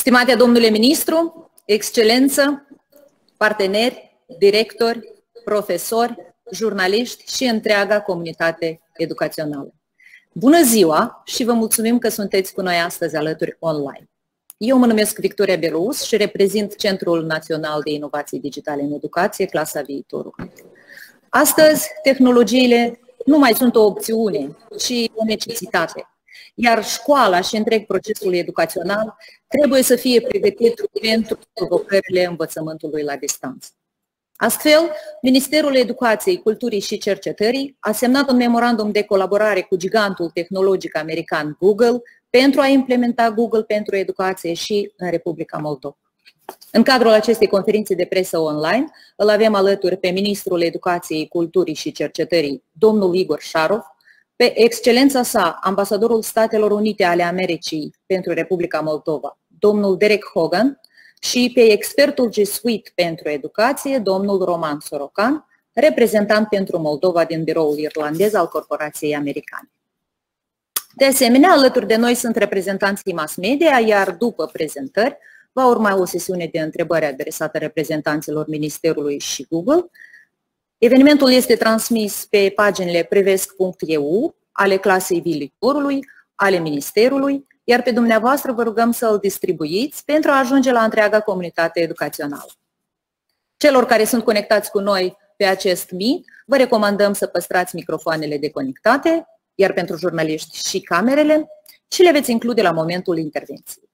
Stimate domnule ministru, excelență, parteneri, directori, profesori, jurnaliști și întreaga comunitate educațională. Bună ziua și vă mulțumim că sunteți cu noi astăzi alături online. Eu mă numesc Victoria Berouz și reprezint Centrul Național de Inovații Digitale în Educație, clasa viitorului. Astăzi, tehnologiile nu mai sunt o opțiune, ci o necesitate. Iar școala și întreg procesul educațional trebuie să fie pregătit pentru provocările învățământului la distanță. Astfel, Ministerul Educației, Culturii și Cercetării a semnat un memorandum de colaborare cu gigantul tehnologic american Google pentru a implementa Google pentru educație și în Republica Moldova. În cadrul acestei conferințe de presă online, îl avem alături pe Ministrul Educației, Culturii și Cercetării, domnul Igor Șarov, pe excelența sa, ambasadorul Statelor Unite ale Americii pentru Republica Moldova, domnul Derek Hogan, și pe expertul G Suite pentru educație, domnul Roman Sorocan, reprezentant pentru Moldova din biroul irlandez al corporației americane. De asemenea, alături de noi sunt reprezentanții mass media, iar după prezentări va urma o sesiune de întrebări adresată reprezentanților Ministerului și Google. Evenimentul este transmis pe paginile prevesc.eu, ale clasei viitorului, ale Ministerului, iar pe dumneavoastră vă rugăm să îl distribuiți pentru a ajunge la întreaga comunitate educațională. Celor care sunt conectați cu noi pe acest Meet, vă recomandăm să păstrați microfoanele deconectate, iar pentru jurnaliști și camerele, și le veți include la momentul intervenției.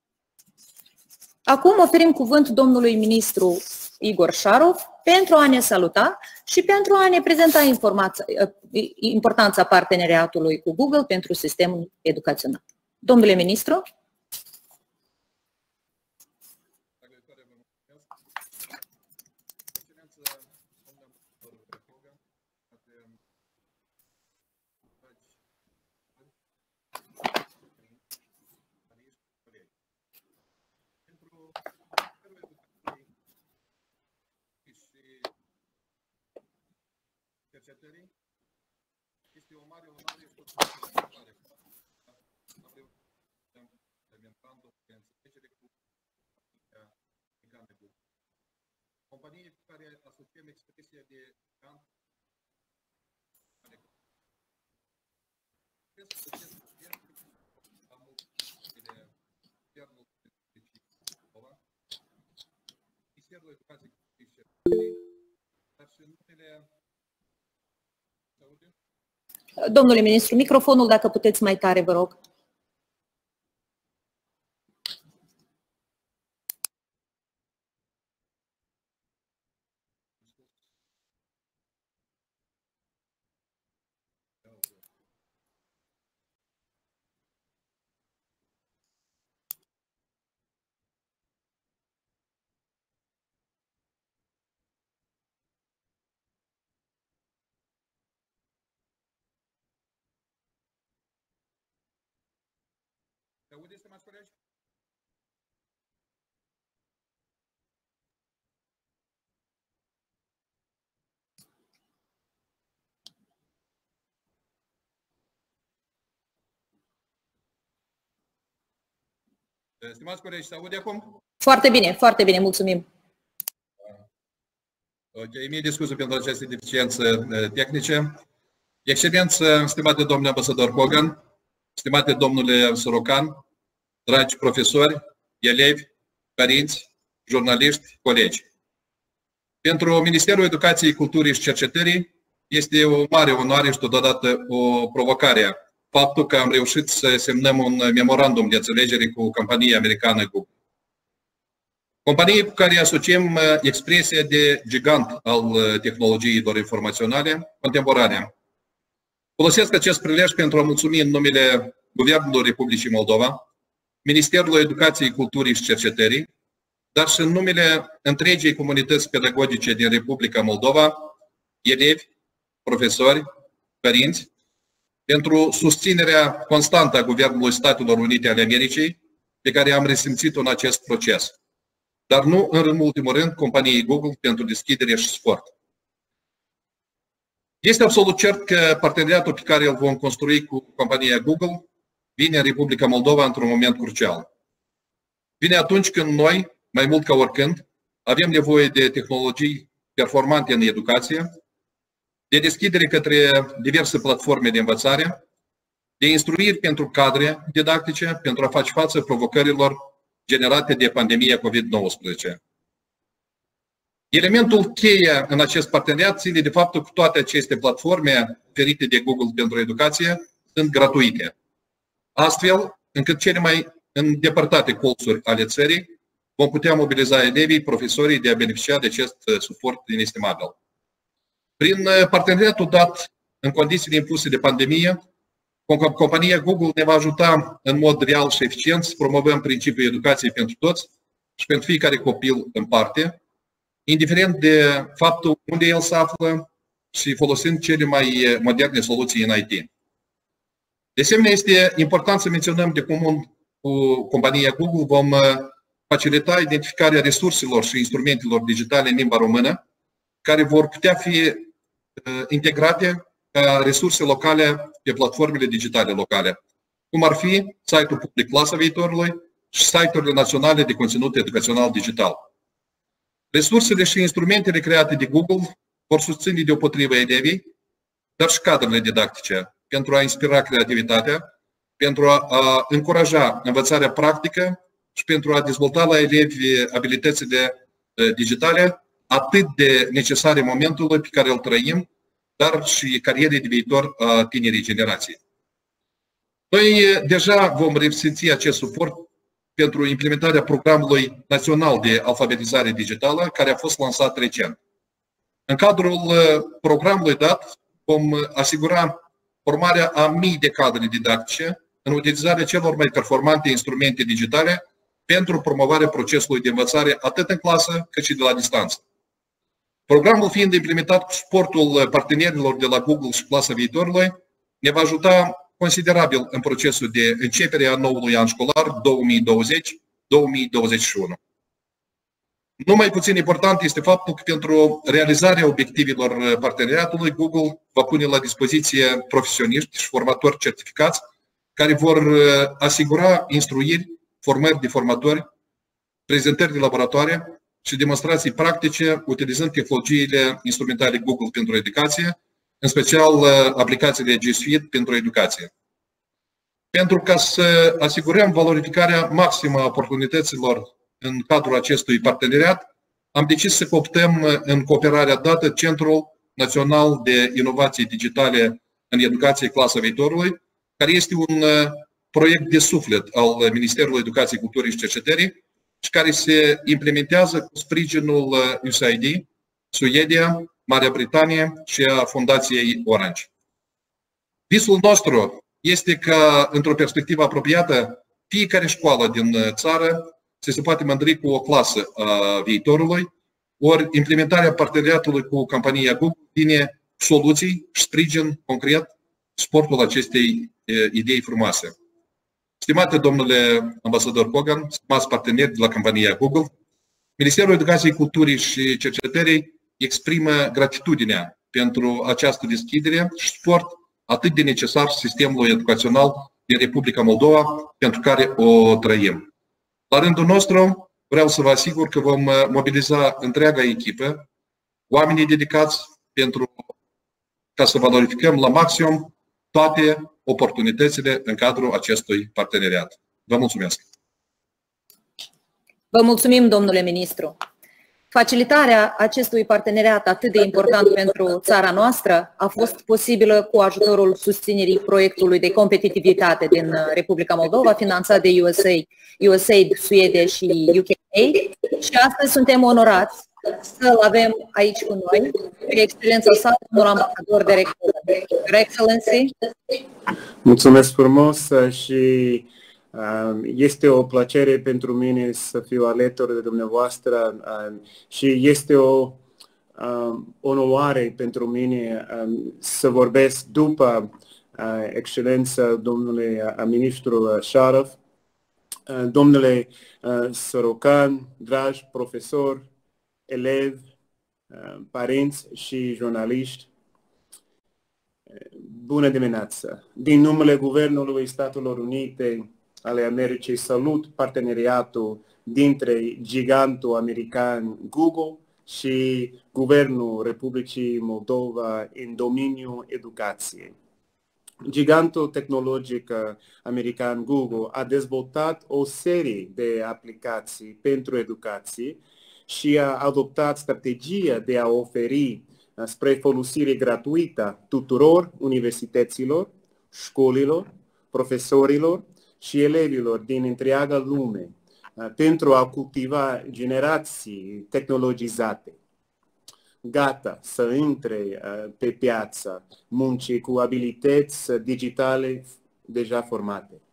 Acum oferim cuvânt domnului ministru Igor Șarov pentru a ne saluta și pentru a ne prezenta importanța parteneriatului cu Google pentru sistemul educațional. Domnule ministru. Este o mare onoare și o satisfacție de înțelegere cu companii cu care asociem expresia de gigant. Ministerul Educației și Cercetării, dar și numele. Domnule ministru, microfonul, dacă puteți mai tare, vă rog. Te aude, stimați colegi? Stimați colegi, se aude acum? Foarte bine, mulțumim. Ok, mie discuție pentru aceste deficiențe tehnice. Excelență, stimate domnule ambasador Hogan, stimate domnule Sorocan, dragi profesori, elevi, părinți, jurnaliști, colegi. Pentru Ministerul Educației, Culturii și Cercetării este o mare onoare și totodată o provocare faptul că am reușit să semnăm un memorandum de înțelegere cu compania americană Google. Companie cu care asociem expresia de gigant al tehnologiilor informaționale contemporane. Folosesc acest prilej pentru a mulțumi în numele Guvernului Republicii Moldova, Ministerul Educației, Culturii și Cercetării, dar și în numele întregii comunități pedagogice din Republica Moldova, elevi, profesori, părinți, pentru susținerea constantă a Guvernului Statelor Unite ale Americii, pe care am resimțit-o în acest proces. Dar nu în ultimul rând companiei Google pentru deschidere și suport. Este absolut cert că parteneriatul pe care îl vom construi cu compania Google vine în Republica Moldova într-un moment crucial. vine atunci când noi, mai mult ca oricând, avem nevoie de tehnologii performante în educație, de deschidere către diverse platforme de învățare, de instruiri pentru cadre didactice pentru a face față provocărilor generate de pandemia COVID-19. Elementul cheie în acest parteneriat ține de faptul că toate aceste platforme oferite de Google pentru educație sunt gratuite. Astfel, încât cele mai îndepărtate colțuri ale țării vom putea mobiliza elevii, profesorii de a beneficia de acest suport inestimabil. Prin parteneriatul dat în condițiile impuse de pandemie, compania Google ne va ajuta în mod real și eficient să promovăm principiul educației pentru toți și pentru fiecare copil în parte, indiferent de faptul unde el se află și folosind cele mai moderne soluții în IT. De asemenea, este important să menționăm de comun cu compania Google vom facilita identificarea resurselor și instrumentelor digitale în limba română, care vor putea fi integrate ca resurse locale pe platformele digitale locale, cum ar fi site-ul public Clasa Viitorului și site-urile naționale de conținut educațional digital. Resursele și instrumentele create de Google vor susține deopotrivă elevii, dar și cadrele didactice, pentru a inspira creativitatea, pentru a încuraja învățarea practică și pentru a dezvolta la elevi abilitățile digitale atât de necesare momentului pe care îl trăim, dar și carierei de viitor a tinerii generații. Noi deja vom resimți acest suport pentru implementarea programului național de alfabetizare digitală, care a fost lansat recent. În cadrul programului dat, vom asigura formarea a mii de cadre didactice în utilizarea celor mai performante instrumente digitale pentru promovarea procesului de învățare atât în clasă cât și de la distanță. Programul fiind implementat cu suportul partenerilor de la Google și Clasa Viitorului, ne va ajuta considerabil în procesul de începere a noului an școlar 2020-2021. Nu mai puțin important este faptul că pentru realizarea obiectivelor parteneriatului, Google va pune la dispoziție profesioniști și formatori certificați care vor asigura instruiri, formări de formatori, prezentări de laboratoare și demonstrații practice utilizând tehnologiile instrumentale Google pentru educație, în special aplicațiile G Suite pentru educație. Pentru ca să asigurăm valorificarea maximă a oportunităților în cadrul acestui parteneriat, am decis să cooptăm în cooperarea dată Centrul Național de Inovații Digitale în Educație Clasa Viitorului, care este un proiect de suflet al Ministerului Educației, Culturii și Cercetării și care se implementează cu sprijinul USAID, Suedia, Marea Britanie și a Fundației Orange. Visul nostru este ca, într-o perspectivă apropiată, fiecare școală din țară să se poate mândri cu o clasă a viitorului, ori implementarea parteneriatului cu compania Google vine soluții și sprijin concret suportul acestei idei frumoase. Stimate domnule ambasador Kogan, stimați parteneri de la compania Google, Ministerul Educației, Culturii și Cercetării exprimă gratitudinea pentru această deschidere și suport atât de necesar sistemului educațional din Republica Moldova, pentru care o trăim. La rândul nostru, vreau să vă asigur că vom mobiliza întreaga echipă, oamenii dedicați ca să valorificăm la maximum toate oportunitățile în cadrul acestui parteneriat. Vă mulțumesc! Vă mulțumim, domnule ministru! Facilitarea acestui parteneriat atât de important pentru țara noastră a fost posibilă cu ajutorul susținerii proiectului de competitivitate din Republica Moldova, finanțat de USAID, Suedia și UK. Și astăzi suntem onorați să-l avem aici cu noi, pe excelența sa, domnul ambasador de rector. Your Excellency. Mulțumesc frumos și este o plăcere pentru mine să fiu alături de dumneavoastră și este o onoare pentru mine să vorbesc după excelența domnului ministru Sharaf, domnule Sorocan, dragi profesori, elevi, părinți și jurnaliști. Bună dimineața! Din numele Guvernului Statelor Unite, ale Americii salut parteneriatul dintre gigantul american Google și Guvernul Republicii Moldova în domeniul educației. Gigantul tehnologic american Google a dezvoltat o serie de aplicații pentru educație și a adoptat strategia de a oferi spre folosire gratuită tuturor universităților, școlilor, profesorilor și elevilor din întreaga lume pentru a cultiva generații tehnologizate, gata să intre pe piața muncii cu abilități digitale deja formate.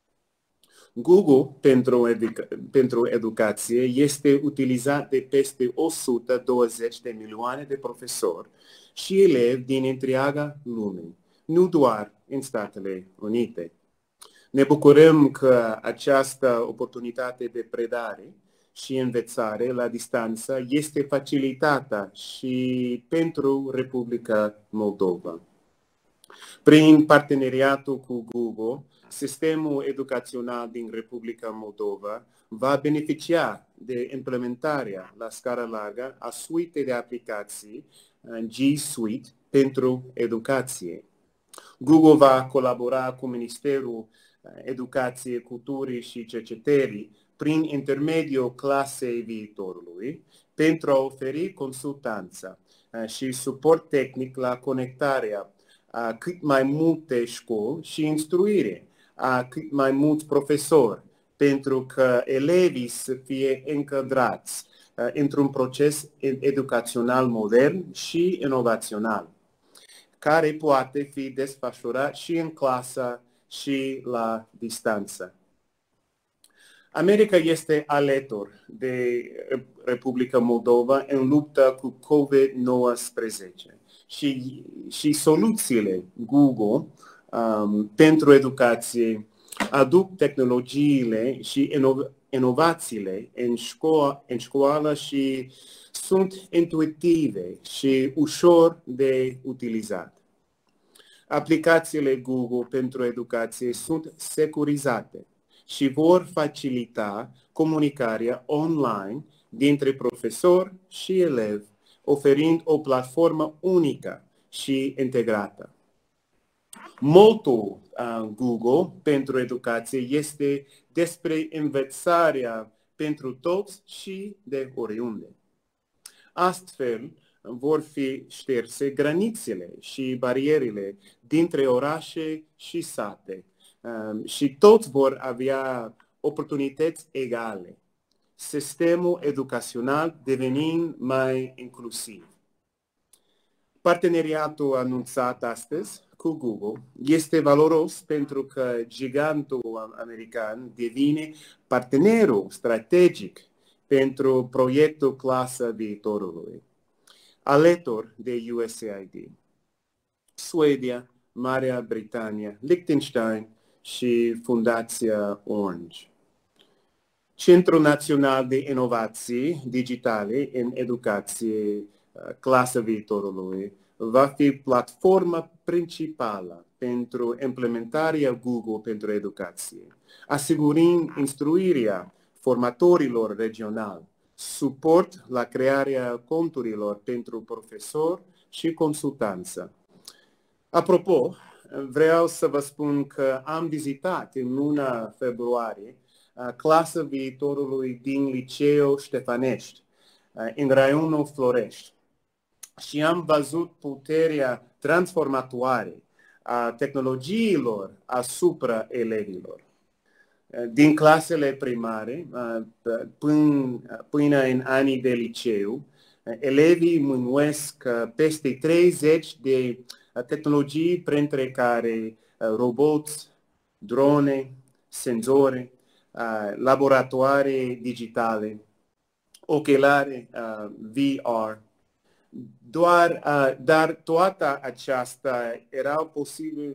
Google pentru educație este utilizat de peste 120 de milioane de profesori și elevi din întreaga lume, nu doar în Statele Unite. Ne bucurăm că această oportunitate de predare și învățare la distanță este facilitată și pentru Republica Moldova. Prin parteneriatul cu Google, sistemul educațional din Republica Moldova va beneficia de implementarea la scară largă a suitei de aplicații G Suite pentru educație. Google va colabora cu Ministerul Educației, Culturii și Cercetării prin intermediul clasei viitorului pentru a oferi consultanță și suport tehnic la conectarea a cât mai multe școli și instruire a cât mai mulți profesori pentru că elevii să fie încadrați într-un proces educațional modern și inovațional, care poate fi desfășurat și în clasă și la distanță. America este alături de Republica Moldova în lupta cu COVID-19 și soluțiile Google pentru educație aduc tehnologiile și inovațiile în școală și sunt intuitive și ușor de utilizat. Aplicațiile Google pentru educație sunt securizate și vor facilita comunicarea online dintre profesor și elevi, oferind o platformă unică și integrată. Motul Google pentru educație este despre învățarea pentru toți și de oriunde. Astfel, vor fi șterse granițele și barierele dintre orașe și sate și toți vor avea oportunități egale, sistemul educațional devenind mai inclusiv. Parteneriatul anunțat astăzi cu Google este valoros pentru că gigantul american devine partenerul strategic pentru proiectul Clasa Viitorului, alături de USAID, Suedia, Marea Britanie, Liechtenstein și Fundația Orange. Centrul Național de Inovații Digitale în Educație, Clasa Viitorului, va fi platforma principală pentru implementarea Google pentru educație, asigurând instruirea formatorilor regionali, suport la crearea conturilor pentru profesori și consultanță. Apropo, vreau să vă spun că am vizitat în luna februarie Clasa Viitorului din Liceul Ștefănești, în raionul Florești, și am văzut puterea transformatoare a tehnologiilor asupra elevilor. Din clasele primare până în anii de liceu, elevii mânuiesc peste 30 de tehnologii, printre care roboți, drone, senzori, laboratoare digitale, ochelari VR. Dar toată aceasta era posibil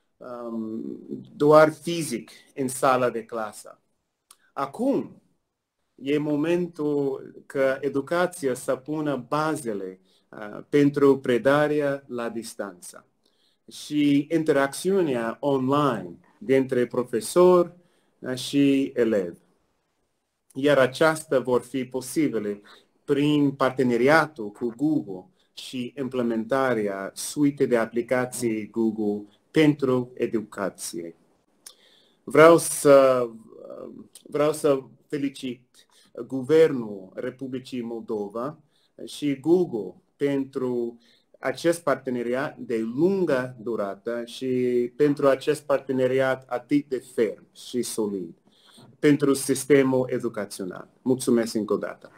doar fizic în sala de clasă. Acum e momentul că educația să pună bazele pentru predarea la distanță și interacțiunea online dintre profesori și elevi. Iar aceasta vor fi posibile prin parteneriatul cu Google și implementarea suitei de aplicații Google pentru educație. Vreau să felicit Guvernul Republicii Moldova și Google pentru acest parteneriat de lungă durată și pentru acest parteneriat atât de ferm și solid pentru sistemul educațional. Mulțumesc încă o dată.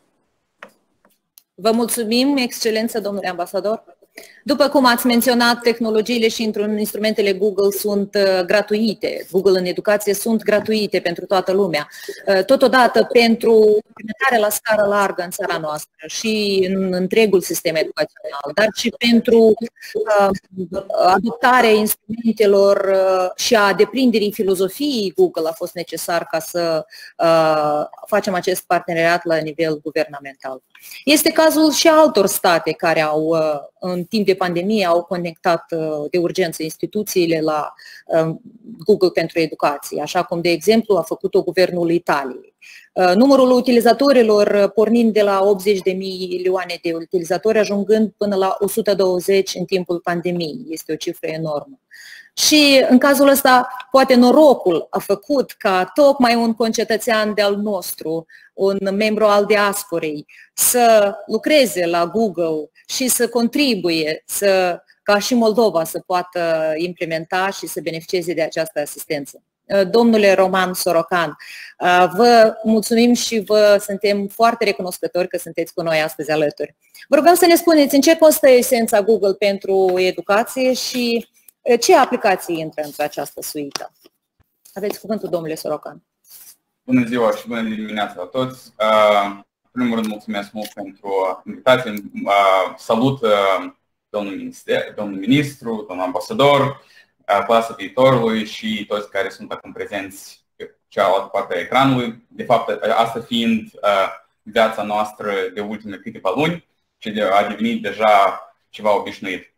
Vă mulțumim, Excelență, domnule ambasador. După cum ați menționat, tehnologiile și instrumentele Google sunt gratuite. Google în educație sunt gratuite pentru toată lumea. Totodată, pentru implementarea la scară largă în țara noastră și în întregul sistem educațional, dar și pentru adoptarea instrumentelor și a deprinderii filozofiei Google a fost necesar ca să facem acest parteneriat la nivel guvernamental. Este cazul și altor state care au, în timp de pandemie, au conectat de urgență instituțiile la Google pentru educație, așa cum, de exemplu, a făcut-o Guvernul Italiei. Numărul utilizatorilor pornind de la 80 de milioane de utilizatori, ajungând până la 120 în timpul pandemiei. Este o cifră enormă. Și în cazul ăsta, poate norocul a făcut ca tocmai un concetățean de-al nostru, un membru al diasporei, să lucreze la Google și să contribuie ca și Moldova să poată implementa și să beneficieze de această asistență. Domnule Roman Sorocan, vă mulțumim și vă suntem foarte recunoscători că sunteți cu noi astăzi alături. Vă rugăm să ne spuneți în ce constă esența Google pentru educație și ce aplicații intră într această suită. Aveți cuvântul, domnule Sorocan. Bună ziua și bună dimineața la toți. În primul rând, mulțumesc mult pentru invitație. Salut domnul ministru, domnul ambasador, clasa viitorului și toți care sunt acum prezenți pe cealaltă parte a ecranului. De fapt, asta fiind viața noastră de ultime câteva luni și a devenit deja ceva obișnuit.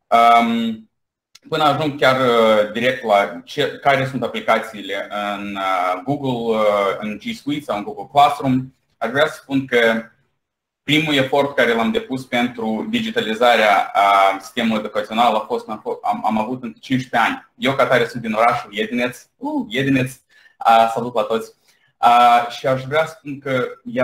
Până ajung chiar direct la care sunt aplicațiile în Google, în G Suite sau în Google Classroom, aș vrea să spun că primul efort care l-am depus pentru digitalizarea sistemului educațional a fost, am avut între 15 ani. Eu, ca tare, sunt din orașul Iedineț, salut la toți. Și aș vrea să spun că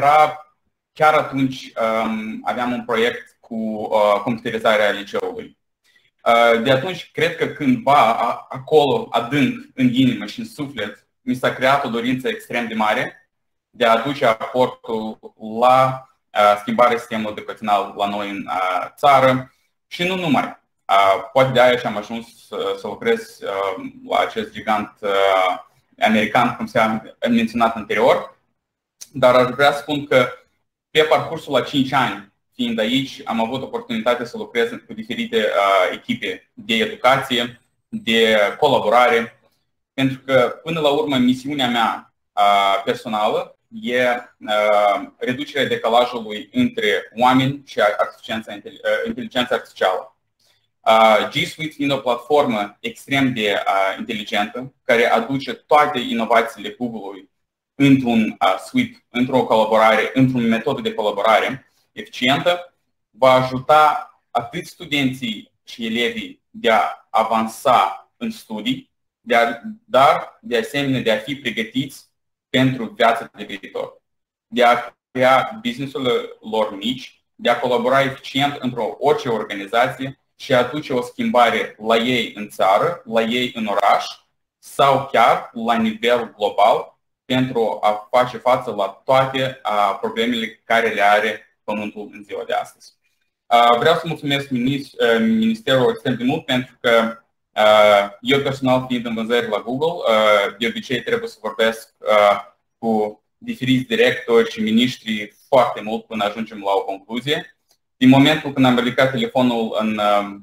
chiar atunci aveam un proiect cu computerizarea liceului. De atunci, cred că cândva, acolo, adânc, în inimă și în suflet, mi s-a creat o dorință extrem de mare de a aduce aportul la schimbarea sistemului educațional la noi în țară și nu numai. Poate de aia și am ajuns să lucrez la acest gigant american, cum s-a menționat anterior, dar aș vrea să spun că pe parcursul la 5 ani, fiind aici, am avut oportunitatea să lucrez cu diferite echipe de educație, de colaborare, pentru că, până la urmă, misiunea mea personală e reducerea decalajului între oameni și inteligența artificială. G Suite fiind o platformă extrem de inteligentă, care aduce toate inovațiile Google-ului într-un suite, într-o colaborare, într-o metodă de colaborare eficientă, va ajuta atât studenții și elevii de a avansa în studii, dar de asemenea de a fi pregătiți pentru viața de viitor, de a crea business-urile lor mici, de a colabora eficient într-o orice organizație și a aduce o schimbare la ei în țară, la ei în oraș sau chiar la nivel global pentru a face față la toate problemele care le are Pământul în ziua de astăzi. Vreau să mulțumesc Ministerul extrem de mult pentru că eu personal, fiind în vânzări la Google, de obicei trebuie să vorbesc cu diferiți directori și miniștri foarte mult până ajungem la o concluzie. Din momentul când am ridicat telefonul în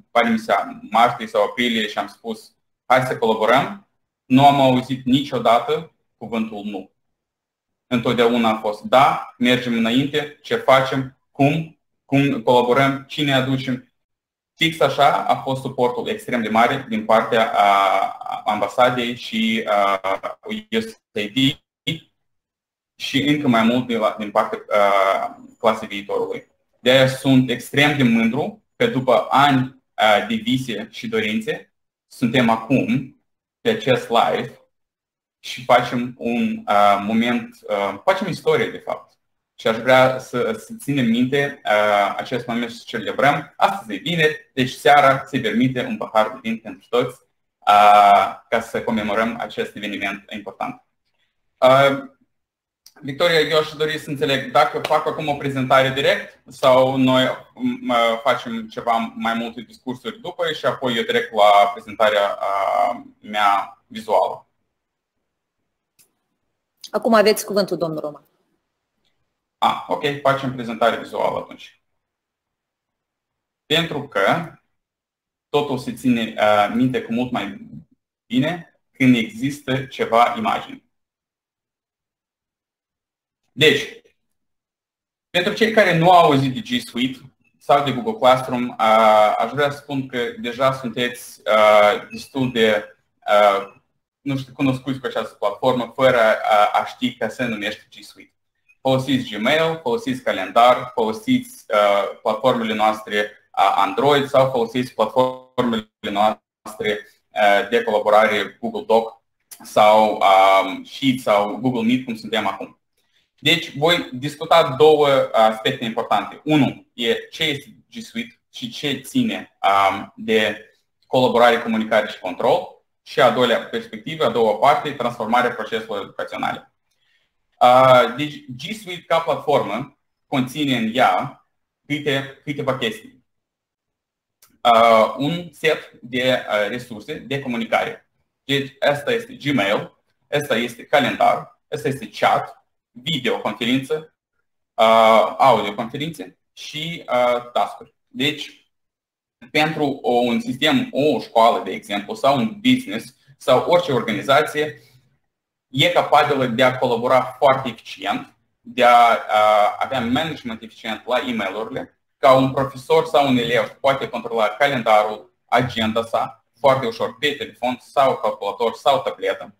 martie sau aprilie și am spus hai să colaborăm, nu am auzit niciodată cuvântul nu. Întotdeauna a fost da, mergem înainte, ce facem, cum colaborăm, cine aducem Fix așa a fost suportul extrem de mare din partea ambasadei și USAID și încă mai mult din partea clasei viitorului. De aia sunt extrem de mândru că după ani de vise și dorințe, suntem acum pe acest live și facem un moment, facem istorie de fapt. Și aș vrea să ținem minte acest moment și să celebrăm. Astăzi e vineri, deci seara se permite un pahar de vin pentru toți ca să comemorăm acest eveniment important. Victoria, eu aș dori să înțeleg dacă fac acum o prezentare direct sau noi facem ceva mai multe discursuri după și apoi eu trec la prezentarea mea vizuală. Acum aveți cuvântul, domnul Roman. Ok, facem prezentare vizuală atunci. Pentru că totul se ține minte cu mult mai bine când există ceva imagini. Deci, pentru cei care nu au auzit de G Suite sau de Google Classroom, aș vrea să spun că deja sunteți destul de cunoscuți cu această platformă fără a ști că se numește G Suite. Folosiți Gmail, folosiți calendar, folosiți platformele noastre Android sau folosiți platformele noastre de colaborare Google Doc sau Sheet sau Google Meet, cum suntem acum. Deci voi discuta două aspecte importante. Unul e ce este G Suite și ce ține de colaborare, comunicare și control. Și a doua perspectivă, a doua parte, transformarea proceselor educaționale. Deci G Suite ca platformă conține în ea câteva chestii. Un set de resurse de comunicare. Deci asta este Gmail, asta este calendar, asta este chat, videoconferință, audioconferințe și task-uri. Deci, pentru un sistem, o școală, de exemplu, sau un business, sau orice organizație, e capabilă de a colabora foarte eficient, de a avea management eficient la e-mail-urile, ca un profesor sau un elev poate controla calendarul, agenda sa, foarte ușor pe telefon sau calculator sau tabletă.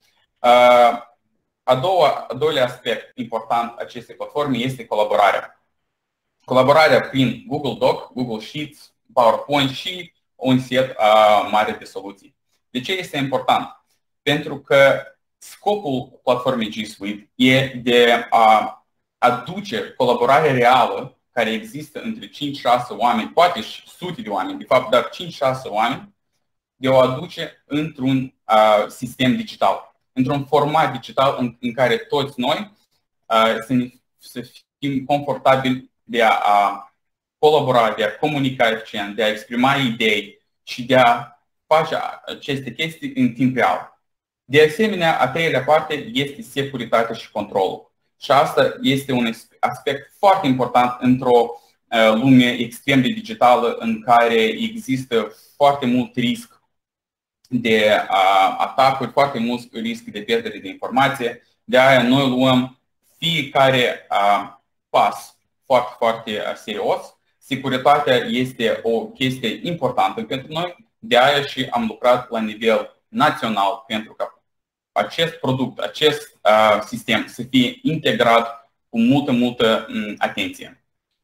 Al doilea aspect important acestei platforme este colaborarea. Colaborarea prin Google Doc, Google Sheets, PowerPoint și un set mare de soluții. De ce este important? Pentru că scopul platformei G Suite e de a aduce colaborare reală care există între 5-6 oameni, poate și sute de oameni, de fapt, dar 5-6 oameni, de a o aduce într-un sistem digital. Într-un format digital în care toți noi să fim confortabili de a colabora, de a comunica eficient, de a exprima idei și de a face aceste chestii în timp real. De asemenea, a treilea parte este securitatea și controlul. Și asta este un aspect foarte important într-o lume extrem de digitală în care există foarte mult risc de atacuri, foarte mult risc de pierdere de informație. De aia noi luăm fiecare pas foarte, foarte serios. Securitatea este o chestie importantă pentru noi. De aia și am lucrat la nivel național pentru ca acest produs, acest sistem să fie integrat cu multă atenție.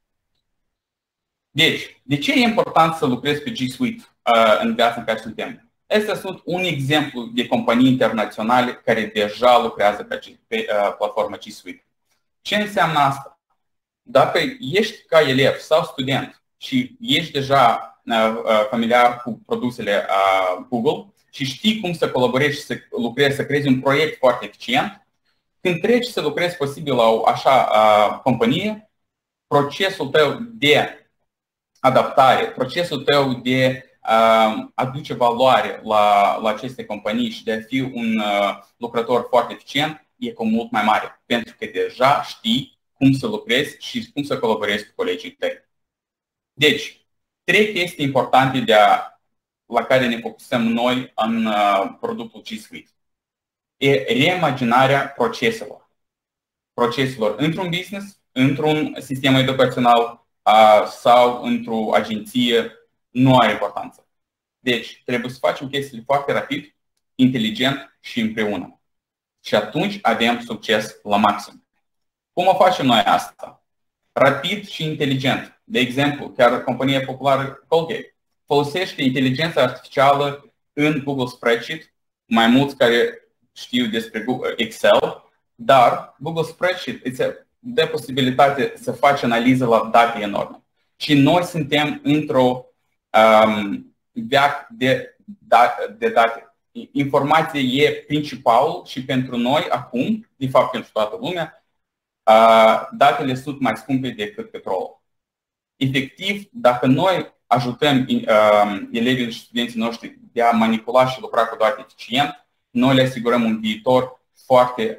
Deci, de ce e important să lucrezi pe G Suite în viața în care suntem? Astea sunt un exemplu de companii internaționale care deja lucrează pe platforma G Suite. Ce înseamnă asta? Dacă ești ca elev sau student și ești deja familiar cu produsele Google și știi cum să colaborezi și să lucrezi, să creezi un proiect foarte eficient, când treci să lucrezi posibil la o așa companie, procesul tău de adaptare, procesul tău de aduce valoare la aceste companii și de a fi un lucrător foarte eficient e cu mult mai mare, pentru că deja știi cum să lucrezi și cum să colaborezi cu colegii tăi. Deci, trei chestii importante la care ne focusăm noi în productul G Suite. E reimaginarea proceselor. Proceselor într-un business, într-un sistem educațional sau într-o agenție nu are importanță. Deci, trebuie să facem chestiile foarte rapid, inteligent și împreună. Și atunci avem succes la maxim. Cum o facem noi asta? Rapid și inteligent. De exemplu, chiar compania populară Colgate folosește inteligența artificială în Google Spreadsheet, mai mulți care știu despre Google Excel, dar Google Spreadsheet îți dă posibilitate să faci analiză la date enorme. Și noi suntem într-o veac de date. Informația e principalul și pentru noi acum, de fapt pentru toată lumea, datele sunt mai scumpe decât petrolul. Efectiv, dacă noi ajutăm elevii și studenții noștri de a manipula și lucra cu date eficient, noi le asigurăm un viitor foarte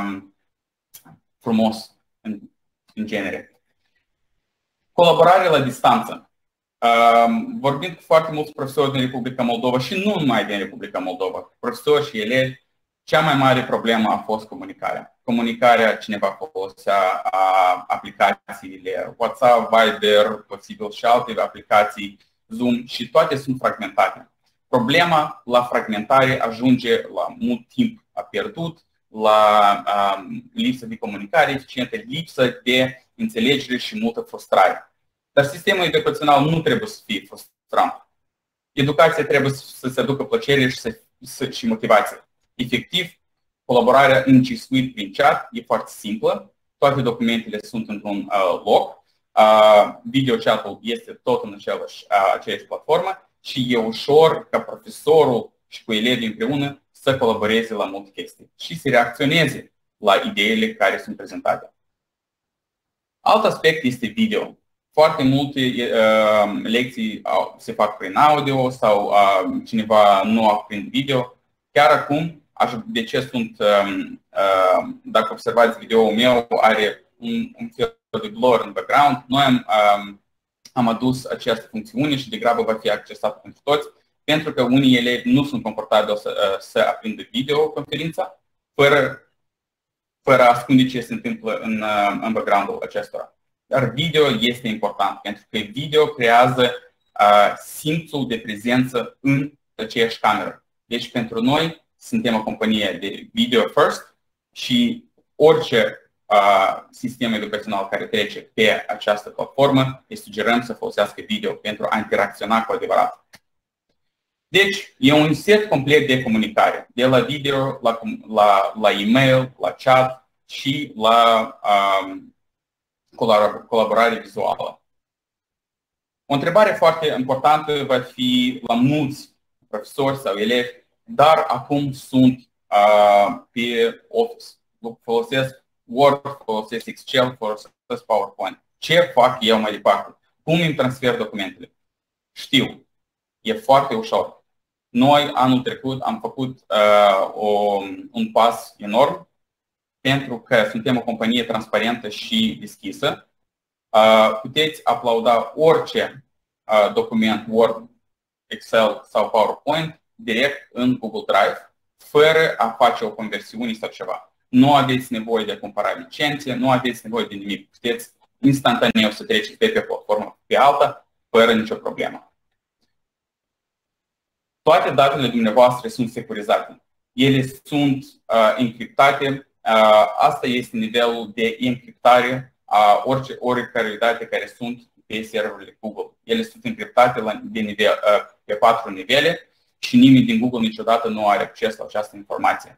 frumos în genere. Colaborare la distanță. Vorbind cu foarte mulți profesori din Republica Moldova și nu numai din Republica Moldova, profesori și elevi, cea mai mare problemă a fost comunicarea. Comunicarea, cineva folosea aplicațiile WhatsApp, Viber, posibil și alte aplicații, Zoom și toate sunt fragmentate. Problema la fragmentare ajunge la mult timp pierdut, la lipsă de comunicare eficientă, lipsă de înțelegere și multă frustrare. Dar sistemul educațional nu trebuie să fie frustrant. Educația trebuie să se aducă plăcere și motivație. Efectiv, colaborarea în G Suite prin chat e foarte simplă. Toate documentele sunt într-un loc. Video chat-ul este tot în aceeași platformă și e ușor ca profesorul și cu elevii împreună să colaboreze la multe chestii și să reacționeze la ideile care sunt prezentate. Alt aspect este video. Foarte multe lecții se fac prin audio sau cineva nu a prin video. Chiar acum, de ce sunt, dacă observați video-ul meu, are un fel de blur în background. Noi am adus această funcțiune și degrabă va fi accesată pentru toți, pentru că unii elevi nu sunt confortabili să aprindă videoconferința fără a ascunde ce se întâmplă în background-ul acestora. Dar video este important, pentru că video creează simțul de prezență în aceeași cameră. Deci pentru noi suntem o companie de video first și orice sistem educațional care trece pe această platformă, îi sugerăm să folosească video pentru a interacționa cu adevărat. Deci, e un set complet de comunicare, de la video, la e-mail, la chat și la colaborare vizuală. O întrebare foarte importantă va fi la mulți profesori sau elevi, dar acum sunt pe Office. Folosesc Word, folosesc Excel, folosesc PowerPoint. Ce fac eu mai departe? Cum îmi transfer documentele? Știu, e foarte ușor. Noi anul trecut am făcut un pas enorm pentru că suntem o companie transparentă și deschisă. Puteți aplauda orice document Word, Excel sau PowerPoint direct în Google Drive, fără a face o conversiune sau ceva. Nu aveți nevoie de a cumpăra licențe, nu aveți nevoie de nimic. Puteți instantaneu să treceți de pe platformă pe alta, fără nicio problemă. Toate datele dumneavoastră sunt securizate. Ele sunt encriptate. Asta este nivelul de encriptare a oricărei date care sunt pe serverele Google. Ele sunt encriptate pe 4 nivele și nimeni din Google niciodată nu are acces la această informație.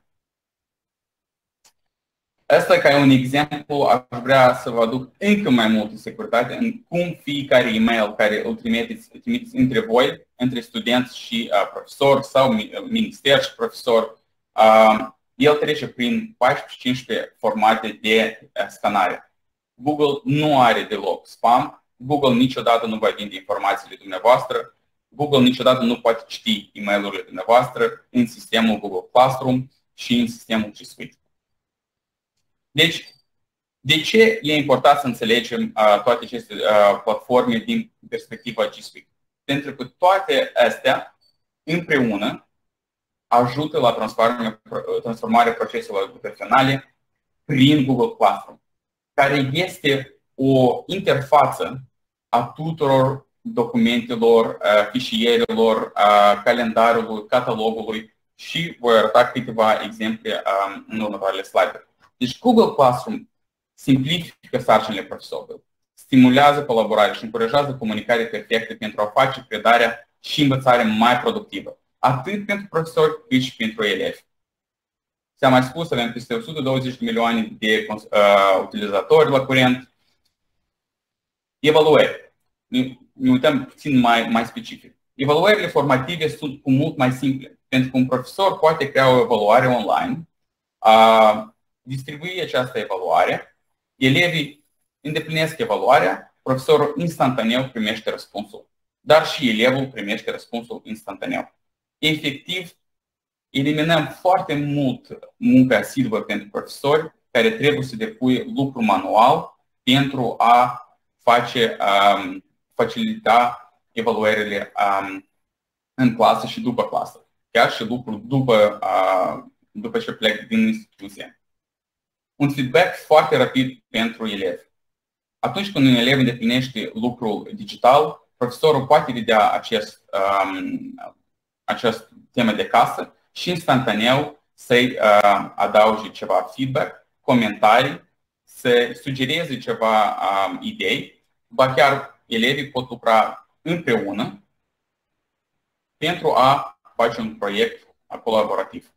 Asta ca un exemplu, aș vrea să vă aduc încă mai multă securitate în cum fiecare e-mail care îl trimiteți între voi, între studenți și profesori sau minister și profesor, el trece prin 14-15 formate de scanare. Google nu are deloc spam, Google niciodată nu va vinde informațiile dumneavoastră, Google niciodată nu poate citi e-mail-urile dumneavoastră în sistemul Google Classroom și în sistemul G Suite. Deci, de ce e important să înțelegem toate aceste platforme din perspectiva G Suite? Pentru că toate astea împreună ajută la transformarea proceselor educaționale prin Google Classroom, care este o interfață a tuturor documentelor, fișierelor, calendarului, catalogului și voi arăta câteva exemple în următoarele slide-uri. Deci Google Classroom simplifică sarcinile profesorului, stimulează colaborarea și încurajează comunicare perfectă pentru a face predarea și învățarea mai productivă, atât pentru profesori cât și pentru elevi. S-a mai spus, avem peste 120 de milioane de utilizatori la curent. Evaluări. Ne uităm puțin mai specific. Evaluările formative sunt cu mult mai simple, pentru că un profesor poate crea o evaluare online, distribui această evaluare, elevii îndeplinesc evaluarea, profesorul instantaneu primește răspunsul, dar și elevul primește răspunsul instantaneu. Efectiv, eliminăm foarte mult munca asiduă pentru profesori care trebuie să depuie lucru manual pentru a facilita evaluările în clasă și după clasă, chiar și lucru după ce plec din instituție. Un feedback foarte rapid pentru elevi. Atunci când un elev îndeplinește lucrul digital, profesorul poate vedea această temă de casă și instantaneu să-i adauge ceva feedback, comentarii, să sugereze ceva idei, ba chiar elevii pot lucra împreună pentru a face un proiect colaborativ.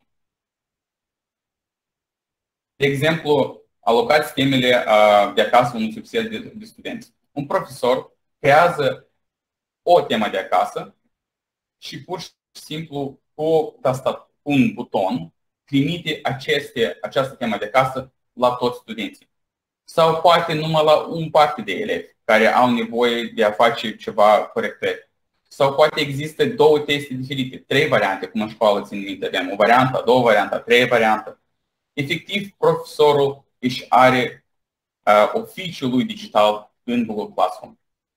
De exemplu, alocați temele de acasă unui subset de studenți. Un profesor creează o temă de acasă și pur și simplu cu un buton trimite această temă de acasă la toți studenții. Sau poate numai la un parte de elevi care au nevoie de a face ceva corectări. Sau poate există două teste diferite, 3 variante, cum în școală țin minte, avem o variantă, a doua variantă, a treia variantă. Efectiv, profesorul își are oficiul lui digital în Google Classroom.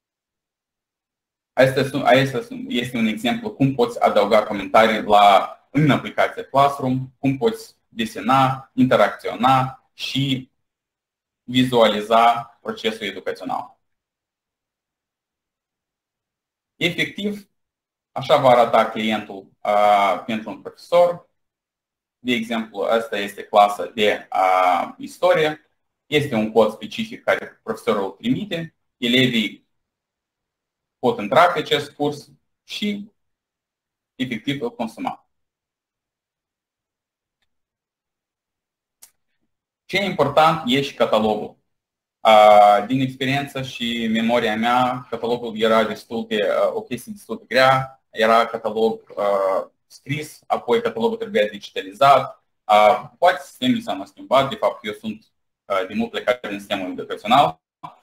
Asta este un exemplu cum poți adăuga comentarii în aplicația Classroom, cum poți desena, interacționa și vizualiza procesul educațional. Efectiv, așa va arăta clientul pentru un profesor. De exemplu, asta este clasa de istorie. Este un cod specific care profesorul îl trimite. Elevii pot intra pe acest curs și efectiv îl consuma. Ce e important e și catalogul. Din experiență și memoria mea, catalogul era o chestie destul de grea. Era catalog scris, apoi catalogul trebuia digitalizat. Poate sistemul s-a schimbat, de fapt eu sunt de mult plecat din sistemul educațional,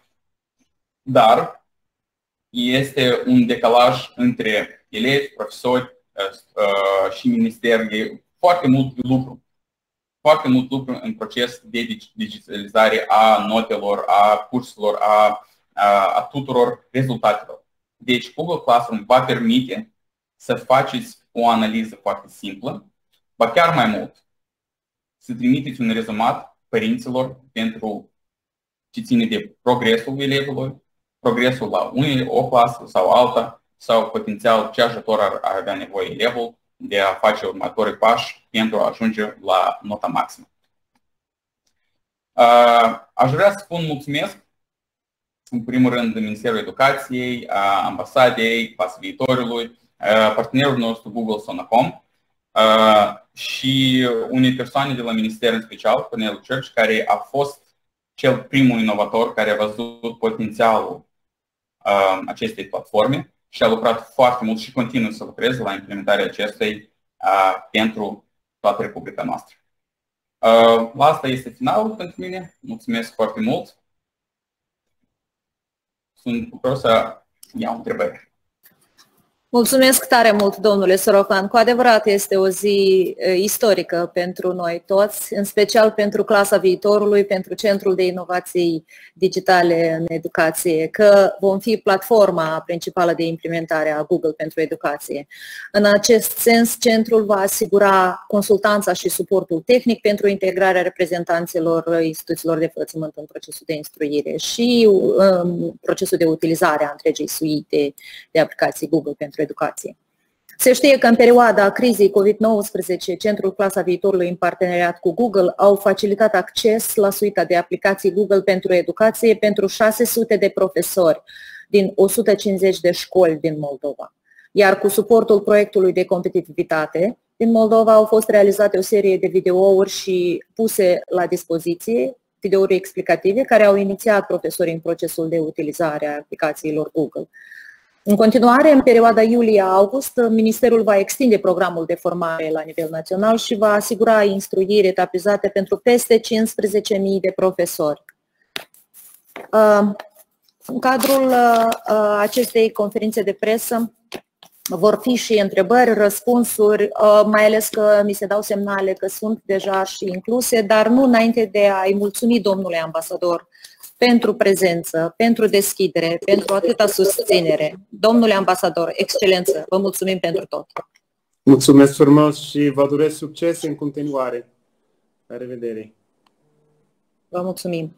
dar este un decalaj între elevi, profesori și minister. E foarte mult lucru. Foarte mult lucru în proces de digitalizare a notelor, a cursurilor, a tuturor rezultatelor. Deci Google Classroom va permite să faceți o analiză foarte simplă, ba chiar mai mult, să trimiteți un rezumat părinților pentru ce ține de progresul elevului, progresul la o clasă sau alta, sau potențial ce ajutor ar avea nevoie elevul de a face următorii pași pentru a ajunge la nota maximă. Aș vrea să spun mulțumesc, în primul rând, Ministerul Educației, Ambasadei, Clasa Viitorului, partenerul nostru Google Sonacom și unei persoane de la Minister, în special, Corneliu Church, care a fost cel primul inovator care a văzut potențialul acestei platforme și a lucrat foarte mult și continuă să lucreze la implementarea acestei pentru toată Republica noastră. Asta este finalul pentru mine. Mulțumesc foarte mult. Sunt bucuros să iau întrebări. Mulțumesc tare mult, domnule Sorocan. Cu adevărat este o zi istorică pentru noi toți, în special pentru clasa viitorului, pentru Centrul de Inovații Digitale în Educație, că vom fi platforma principală de implementare a Google pentru educație. În acest sens, centrul va asigura consultanța și suportul tehnic pentru integrarea reprezentanților instituțiilor de învățământ în procesul de instruire și procesul de utilizare a întregii suite de aplicații Google pentru educație. Se știe că în perioada crizei COVID-19, Centrul Clasa Viitorului în parteneriat cu Google au facilitat acces la suita de aplicații Google pentru educație pentru 600 de profesori din 150 de școli din Moldova. Iar cu suportul proiectului de competitivitate din Moldova au fost realizate o serie de videouri și puse la dispoziție, videouri explicative care au inițiat profesorii în procesul de utilizare a aplicațiilor Google. În continuare, în perioada iulie-august, Ministerul va extinde programul de formare la nivel național și va asigura instruiri etapizate pentru peste 15.000 de profesori. În cadrul acestei conferințe de presă vor fi și întrebări, răspunsuri, mai ales că mi se dau semnale că sunt deja și incluse, dar nu înainte de a-i mulțumi domnului ambasador pentru prezență, pentru deschidere, pentru atâta susținere. Domnule ambasador, excelență, vă mulțumim pentru tot. Mulțumesc frumos și vă doresc succes în continuare. La revedere! Vă mulțumim!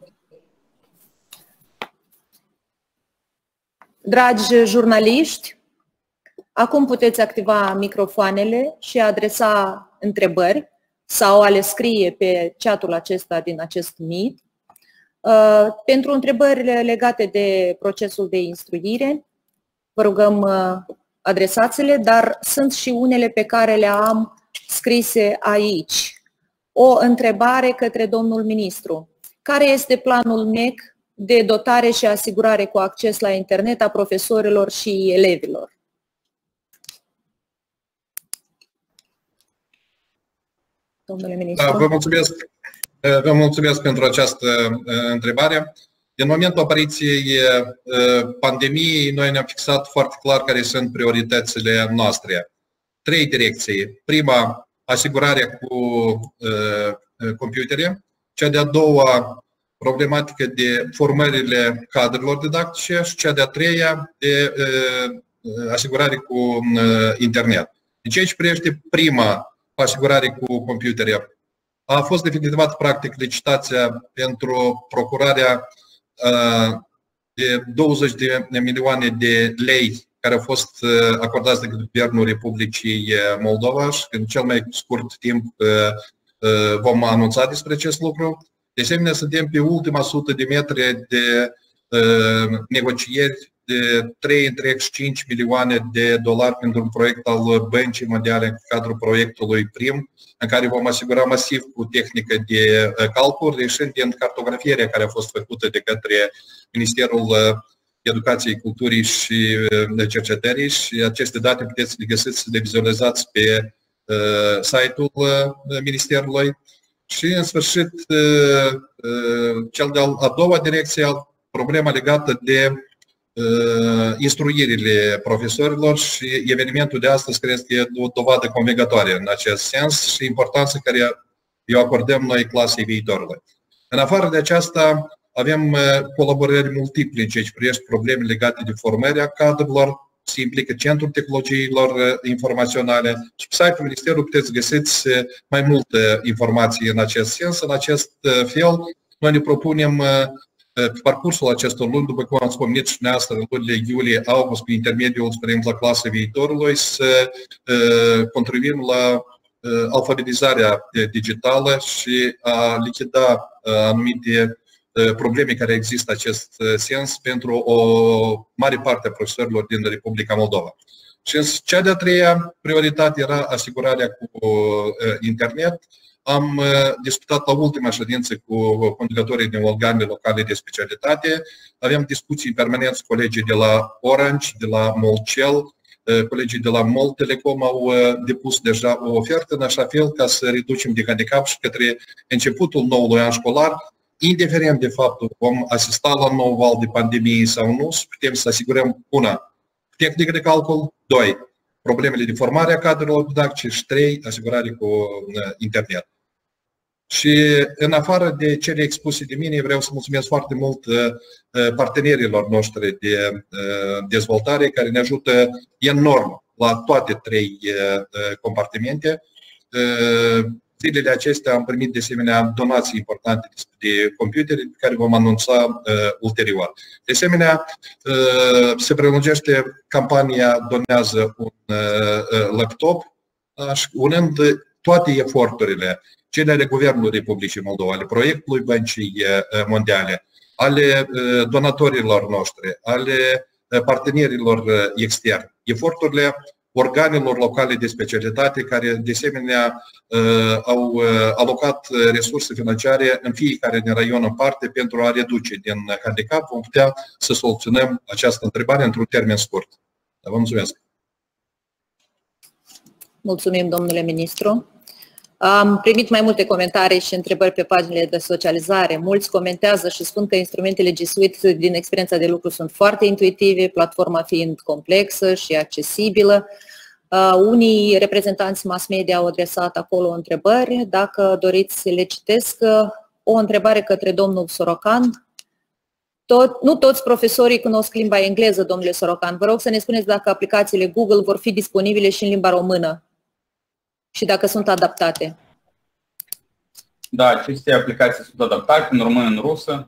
Dragi jurnaliști, acum puteți activa microfoanele și adresa întrebări sau a le scrie pe chatul acesta din acest Meet. Pentru întrebările legate de procesul de instruire, vă rugăm adresați-le, dar sunt și unele pe care le am scrise aici. O întrebare către domnul ministru. Care este planul MEC de dotare și asigurare cu acces la internet a profesorilor și elevilor? Domnule ministru. Da, vă mulțumesc pentru această întrebare. În momentul apariției pandemiei, noi ne-am fixat foarte clar care sunt prioritățile noastre. 3 direcții. Prima, asigurarea cu computere. Cea de-a doua, problematică de formările cadrelor didactice și cea de-a treia, de asigurare cu internet. Deci aici privește prima, asigurare cu computere. A fost definitivată practic licitația pentru procurarea de 20 de milioane de lei care au fost acordați de Guvernul Republicii Moldova și în cel mai scurt timp vom anunța despre acest lucru. De asemenea, suntem pe ultima 100 de metri de negocieri de 3,5 milioane de dolari pentru un proiect al Băncii Mondiale în cadrul proiectului PRIM, în care vom asigura masiv cu tehnică de calcul, reșind din cartografierea care a fost făcută de către Ministerul Educației, Culturii și Cercetării și aceste date puteți le găsiți, să le vizualizați pe site-ul Ministerului. Și, în sfârșit, cel de-a doua direcție, problema legată de instruirile profesorilor și evenimentul de astăzi cred că e o dovadă convingătoare în acest sens și importanța care o acordăm noi clasei viitorului. În afară de aceasta, avem colaborări multiple în ceea ce privește probleme legate de formarea cadrelor, se implică Centrul Tehnologiilor Informaționale și pe site-ul Ministerului puteți găsiți mai multe informații în acest sens. În acest fel, noi ne propunem pe parcursul acestor luni, după cum am spus și dumneavoastră, în lunile iulie-august, pe intermediul, spre la clasa viitorului, să contribuim la alfabetizarea digitală și a lichida anumite probleme care există în acest sens pentru o mare parte a profesorilor din Republica Moldova. Și cea de-a treia prioritate era asigurarea cu internet. Am discutat la ultima ședință cu conducătorii din organele locale de specialitate. Avem discuții permanente cu colegii de la Orange, de la Molcel, colegii de la Mol Telecom au depus deja o ofertă în așa fel ca să reducem de handicap și către începutul noului an școlar, indiferent de faptul că vom asista la un nou val de pandemie sau nu, putem să asigurăm putem tehnică de calcul, 2, problemele de formare a cadrelor didactice și 3, asigurare cu internet. Și în afară de cele expuse de mine, vreau să mulțumesc foarte mult partenerilor noștri de dezvoltare care ne ajută enorm la toate 3 compartimente. Zilele acestea am primit de asemenea donații importante de computere pe care vom anunța ulterior. De asemenea, se prelungește campania Donează un laptop, unând toate eforturile, cele ale Guvernului Republicii Moldova, ale proiectului Băncii Mondiale, ale donatorilor noștri, ale partenerilor externi, eforturile organelor locale de specialitate care de asemenea au alocat resurse financiare în fiecare din raion în parte pentru a reduce din handicap, vom putea să soluționăm această întrebare într-un termen scurt. Vă mulțumesc! Mulțumim, domnule ministru. Am primit mai multe comentarii și întrebări pe paginile de socializare. Mulți comentează și spun că instrumentele G Suite din experiența de lucru sunt foarte intuitive, platforma fiind complexă și accesibilă. Unii reprezentanți mass media au adresat acolo întrebări. Dacă doriți să le citesc, o întrebare către domnul Sorocan. Nu toți profesorii cunosc limba engleză, domnule Sorocan. Vă rog să ne spuneți dacă aplicațiile Google vor fi disponibile și în limba română și dacă sunt adaptate. Da, aceste aplicații sunt adaptate în română, în rusă,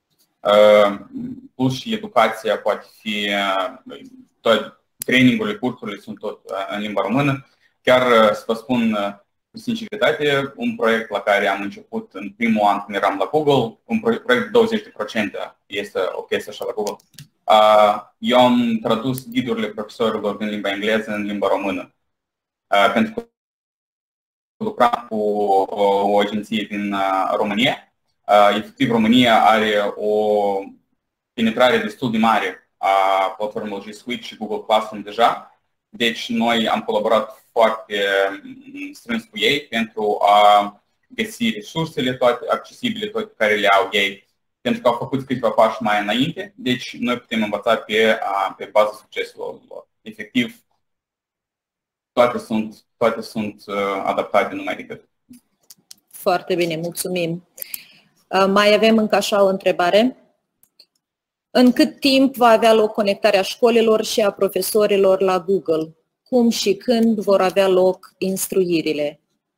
plus și educația poate fi, toate trainingurile, cursurile sunt tot în limba română. Chiar să vă spun cu sinceritate, un proiect la care am început în primul an când eram la Google, un proiect de 20% este o chestie așa la Google. Eu am tradus ghidurile profesorilor din limba engleză în limba română, pentru că lucram cu o agenție din România. Efectiv, România are o penetrare destul de mare a platformelor G Suite și Google Classroom deja. Deci noi am colaborat foarte strâns cu ei pentru a găsi resursele toate accesibile, toate pe care le au ei, pentru că au făcut câteva pași mai înainte. Deci noi putem învăța pe baza succesului lor. Efectiv, toate sunt adaptate numai decât. Foarte bine, mulțumim. Mai avem încă așa o întrebare. În cât timp va avea loc conectarea școlilor și a profesorilor la Google? Cum și când vor avea loc instruirile?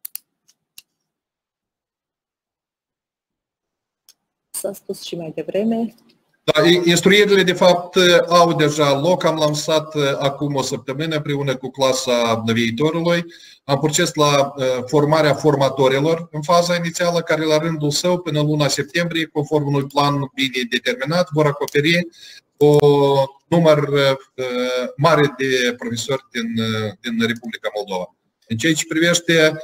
S-a spus și mai devreme. Da, instruirile de fapt au deja loc, am lansat acum o săptămână împreună cu clasa viitorului. Am proces la formarea formatorilor în faza inițială, care la rândul său până luna septembrie, conform unui plan bine determinat, vor acoperi o număr mare de profesori din Republica Moldova. În ceea ce privește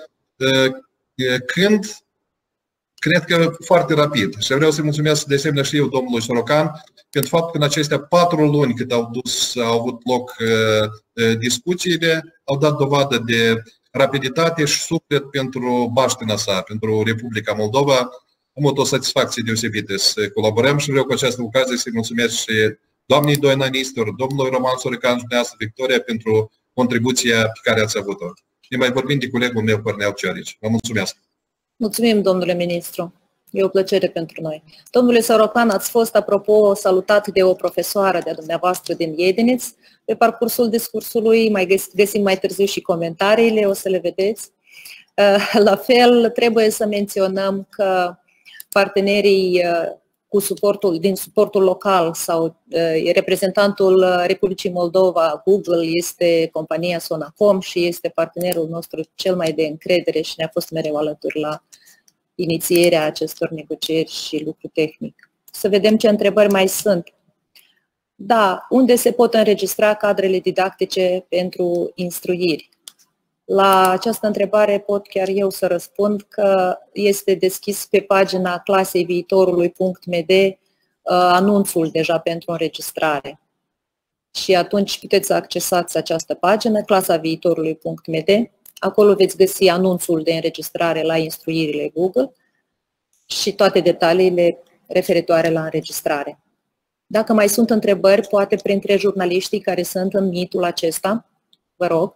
când, cred că foarte rapid. Și vreau să-i mulțumesc de asemenea și eu domnului Sorocan pentru faptul că în acestea 4 luni cât au avut loc discuțiile, au dat dovadă de rapiditate și suflet pentru baștina sa, pentru Republica Moldova. Am avut o satisfacție deosebită să colaborăm și vreau cu această ocazie să-i mulțumesc și doamnei Doina Nistor, domnului Roman Sorocan și dumneavoastră Victoria pentru contribuția pe care ați avut-o. Ne mai vorbim de colegul meu, Cornel Ciorici. Vă mulțumesc! Mulțumim, domnule ministru. E o plăcere pentru noi. Domnule Sorocan, ați fost, apropo, salutat de o profesoară de-a dumneavoastră din Iediniț. Pe parcursul discursului mai găsim mai târziu și comentariile, o să le vedeți. La fel, trebuie să menționăm că partenerii din suportul local sau reprezentantul Republicii Moldova, Google, este compania Sonacom și este partenerul nostru cel mai de încredere și ne-a fost mereu alături la inițierea acestor negocieri și lucru tehnic. Să vedem ce întrebări mai sunt. Da, unde se pot înregistra cadrele didactice pentru instruiri? La această întrebare pot chiar eu să răspund că este deschis pe pagina clasei viitorului.md anunțul deja pentru înregistrare. Și atunci puteți să accesați această pagină, clasaviitorului.md. Acolo veți găsi anunțul de înregistrare la instruirile Google și toate detaliile referitoare la înregistrare. Dacă mai sunt întrebări, poate printre jurnaliștii care sunt în meet-ul acesta, vă rog.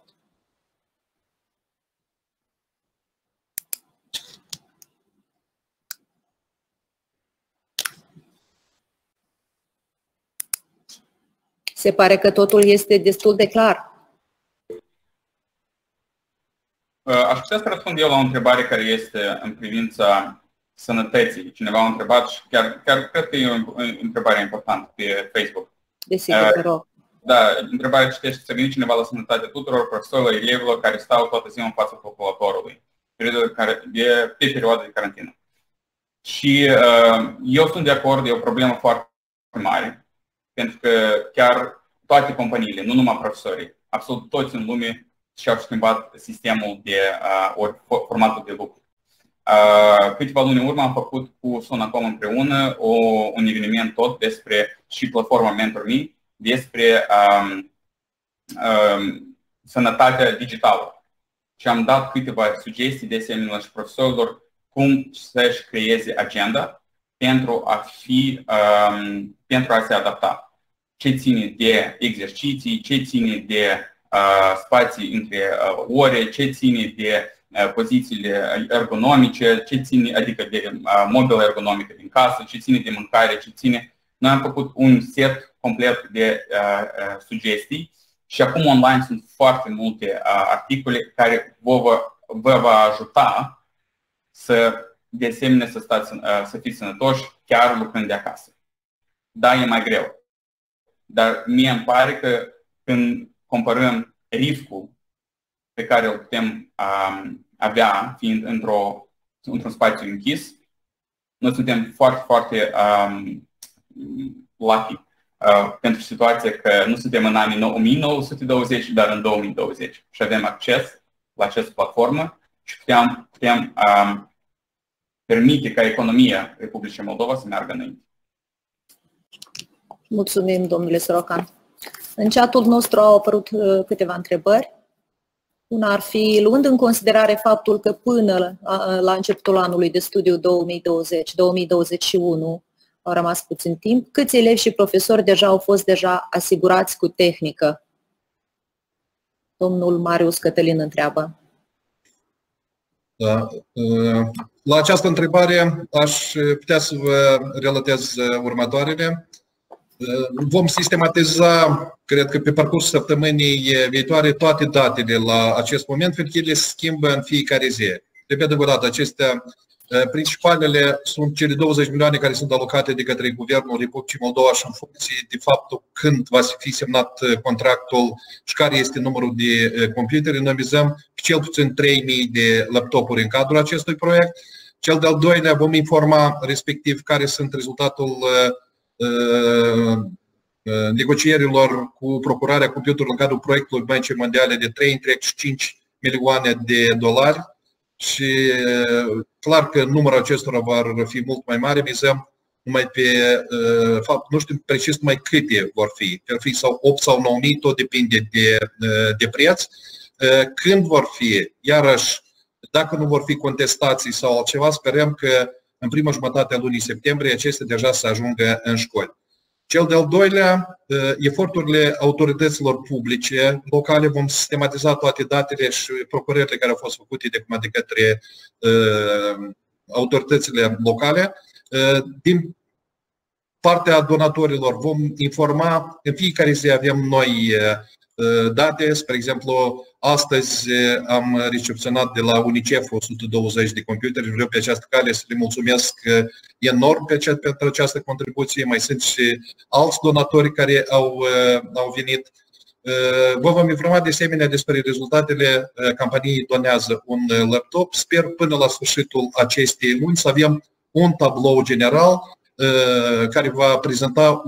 Se pare că totul este destul de clar. Aș putea să răspund eu la o întrebare care este în privința sănătății. Cineva a întrebat și chiar cred că e o întrebare importantă pe Facebook. Desigur, te rog. Da, întrebarea citește: să gândi cineva la sănătatea tuturor profesorilor, elevilor care stau toată ziua în fața calculatorului pe perioada de carantină. Și eu sunt de acord, e o problemă foarte mare, pentru că chiar toate companiile, nu numai profesorii, absolut toți în lume și-au schimbat sistemul de formatul de lucru. Câteva luni în urmă am făcut cu Sonacom împreună un eveniment tot despre și platforma MentorMe, despre sănătatea digitală. Și am dat câteva sugestii de asemenea și profesorilor cum să-și creeze agenda pentru a se adapta. Ce ține de exerciții, ce ține de spații între ore, ce ține de pozițiile ergonomice, ce ține, adică de mobilă ergonomică din casă, ce ține de mâncare, ce ține. Noi am făcut un set complet de sugestii și acum online sunt foarte multe articole care vă va ajuta de asemenea să fiți sănătoși chiar lucrând de acasă. Da, e mai greu. Dar mie îmi pare că când comparăm riscul pe care îl putem avea fiind într-un spațiu închis, noi suntem foarte, foarte lucky pentru situația că nu suntem în anii 1920, dar în 2020 și avem acces la această platformă și putem permite ca economia Republicii Moldova să meargă înainte. Mulțumim, domnule Sorocan. În chat-ul nostru au apărut câteva întrebări. Una ar fi, luând în considerare faptul că până la începutul anului de studiu 2020-2021 au rămas puțin timp, câți elevi și profesori au fost asigurați cu tehnică? Domnul Marius Cătălin întreabă. Da. La această întrebare aș putea să vă relatez următoarele. Vom sistematiza, cred că pe parcursul săptămânii viitoare, toate datele la acest moment, pentru că ele se schimbă în fiecare zi. Repet încă o dată, acestea principalele sunt cele 20 milioane care sunt alocate de către Guvernul Republicii Moldova și în funcție de faptul când va fi semnat contractul și care este numărul de computere, noi vizăm cel puțin 3.000 de laptopuri în cadrul acestui proiect. Cel de-al doilea, vom informa respectiv care sunt rezultatul negocierilor cu procurarea computerului în cadrul proiectului Băncii Mondiale de 3,5 milioane de dolari și clar că numărul acestora va fi mult mai mare, mizăm numai pe fapt, nu știu precis numai câte vor fi sau 8 sau 9.000, tot depinde de preț. Când vor fi, iarăși, dacă nu vor fi contestații sau altceva, sperăm că în prima jumătate a lunii septembrie acestea deja să ajungă în școli. Cel de-al doilea, eforturile autorităților publice locale, vom sistematiza toate datele și procurările care au fost făcute de către autoritățile locale. Din partea donatorilor vom informa, în fiecare zi avem noi date, spre exemplu, astăzi am recepționat de la UNICEF 120 de computere. Vreau pe această cale să le mulțumesc enorm pentru această contribuție. Mai sunt și alți donatori care au venit. Vă vom informa de asemenea despre rezultatele campaniei Donează un laptop. Sper până la sfârșitul acestei luni să avem un tablou general care va prezenta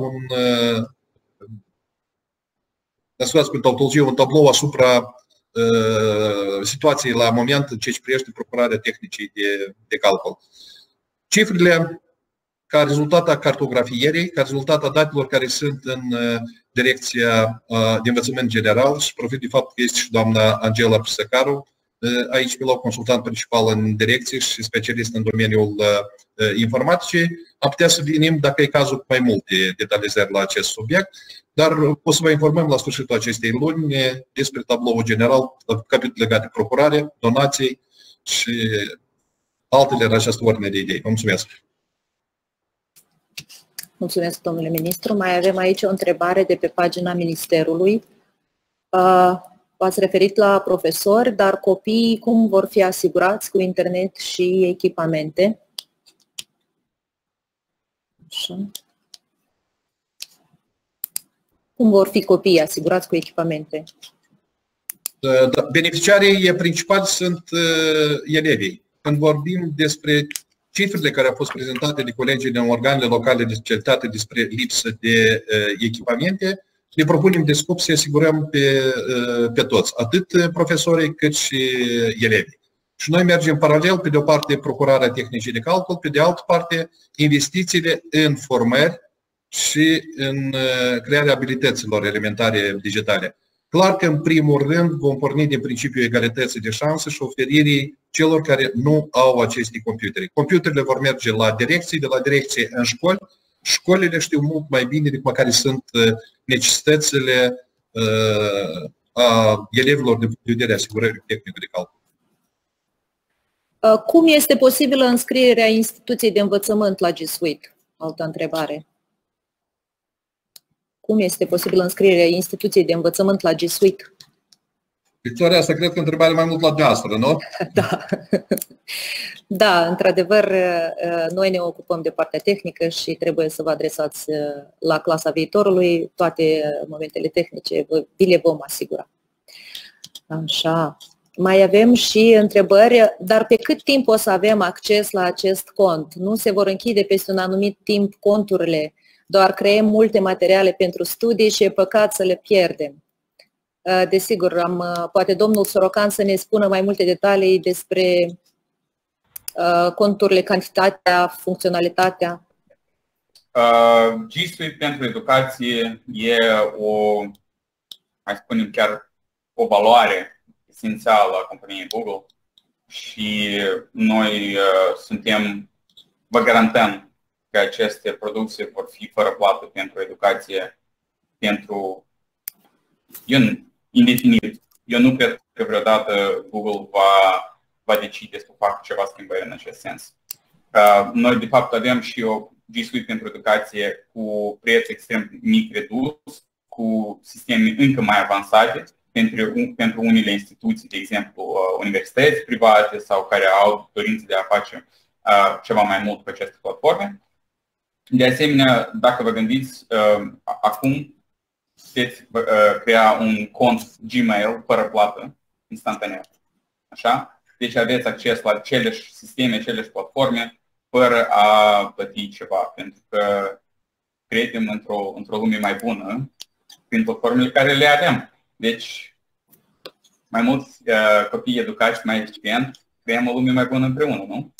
un tablou asupra situației la moment în ce privește procurarea tehnicii de calcul. Cifrele ca rezultat a cartografierii, ca rezultat a datelor care sunt în direcția de învățământ general și profit de fapt că este și doamna Angela Prisăcaru, aici pe loc consultant principal în direcție și specialist în domeniul informaticii. Am putea să venim, dacă e cazul, cu mai multe detalizări la acest subiect, dar o să vă informăm la sfârșitul acestei luni despre tabloul general, capitole legate de procurare, donații și altele în această ordine de idei. Vă mulțumesc! Mulțumesc, domnule ministru. Mai avem aici o întrebare de pe pagina Ministerului. V-ați referit la profesori, dar copiii cum vor fi asigurați cu internet și echipamente? Așa. Cum vor fi copiii asigurați cu echipamente? Beneficiarii principali sunt elevii. Când vorbim despre cifrele care au fost prezentate de colegii din organele locale de specialitate despre lipsă de echipamente, ne propunem de scop să asigurăm pe toți, atât profesorii cât și elevii. Și noi mergem paralel, pe de o parte, procurarea tehnicii de calcul, pe de altă parte, investițiile în formări și în crearea abilităților elementare digitale. Clar că, în primul rând, vom porni din principiul egalității de șanse și oferirii celor care nu au aceste computere. Computerele vor merge la direcții, de la direcție în școli. Școlile știu mult mai bine decât care sunt necesitățile elevilor de vedere asigurării tehnică de calcul. Cum este posibilă înscrierea instituției de învățământ la G Suite? Altă întrebare. Cum este posibilă înscrierea instituției de învățământ la G Suite? Victoria, asta cred că întrebare mai mult la dumneavoastră, nu? Da. Da, într-adevăr, noi ne ocupăm de partea tehnică și trebuie să vă adresați la clasa viitorului. Toate momentele tehnice vi le vom asigura. Așa. Mai avem și întrebări, dar pe cât timp o să avem acces la acest cont? Nu se vor închide peste un anumit timp conturile, doar creăm multe materiale pentru studii și e păcat să le pierdem. Desigur, poate domnul Sorocan să ne spună mai multe detalii despre conturile, cantitatea, funcționalitatea. G Suite pentru educație e o, hai spunem chiar, o valoare esențială a companiei Google și noi vă garantăm că aceste produse vor fi fără plată pentru educație, pentru indefinit. Eu nu cred că vreodată Google va decide să facă ceva schimbări în acest sens. Noi, de fapt, avem și o G Suite pentru educație cu preț extrem mic redus, cu sisteme încă mai avansate pentru unele instituții, de exemplu universități private sau care au dorință de a face ceva mai mult pe aceste platforme. De asemenea, dacă vă gândiți, acum puteți crea un cont Gmail fără plată, instantaneu. Așa? Deci aveți acces la aceleași sisteme, aceleași platforme, fără a plăti ceva, pentru că credem într-o lume mai bună prin platformele care le avem. Deci, mai mulți copii educați, mai eficient, creăm o lume mai bună împreună, nu?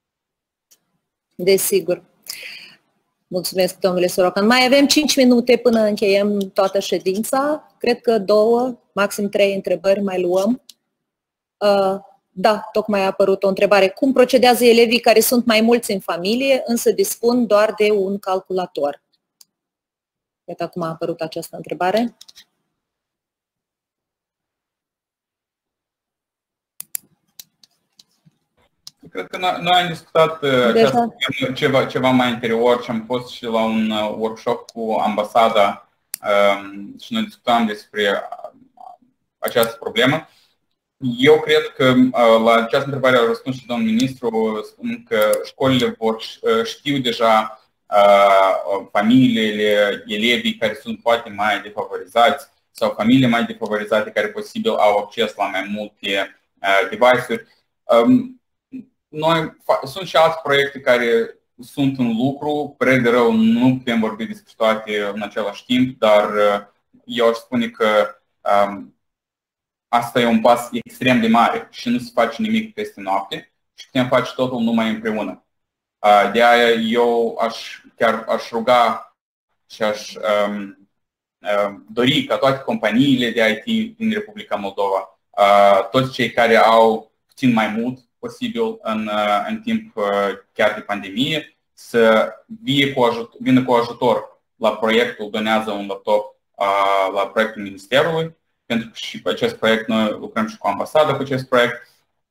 Desigur. Mulțumesc, domnule Sorocan. Mai avem 5 minute până încheiem toată ședința. Cred că 2, maxim 3 întrebări mai luăm. Da, tocmai a apărut o întrebare. Cum procedează elevii care sunt mai mulți în familie, însă dispun doar de un calculator? Iată, acum a apărut această întrebare. Cred că noi am discutat ceva mai anterior și am fost și la un workshop cu ambasada și noi discutam despre această problemă. Eu cred că la această întrebare a răspuns și domnul ministru, spun că școlile știu deja familiile, elevii care sunt poate mai defavorizați sau familii mai defavorizate care posibil au acces la mai multe device-uri. Sunt și alte proiecte care sunt în lucru, părere de rău, nu putem vorbi despre toate în același timp, dar eu aș spune că asta e un pas extrem de mare și nu se face nimic peste noapte și putem face totul numai împreună. De aia eu chiar aș ruga și aș dori ca toate companiile de IT din Republica Moldova toți cei care au puțin mai mult posibil în timp chiar de pandemie să vină cu ajutor la proiectul Donează un laptop la proiectul Ministerului, pentru că și pe acest proiect noi lucrăm și cu ambasada pe acest proiect.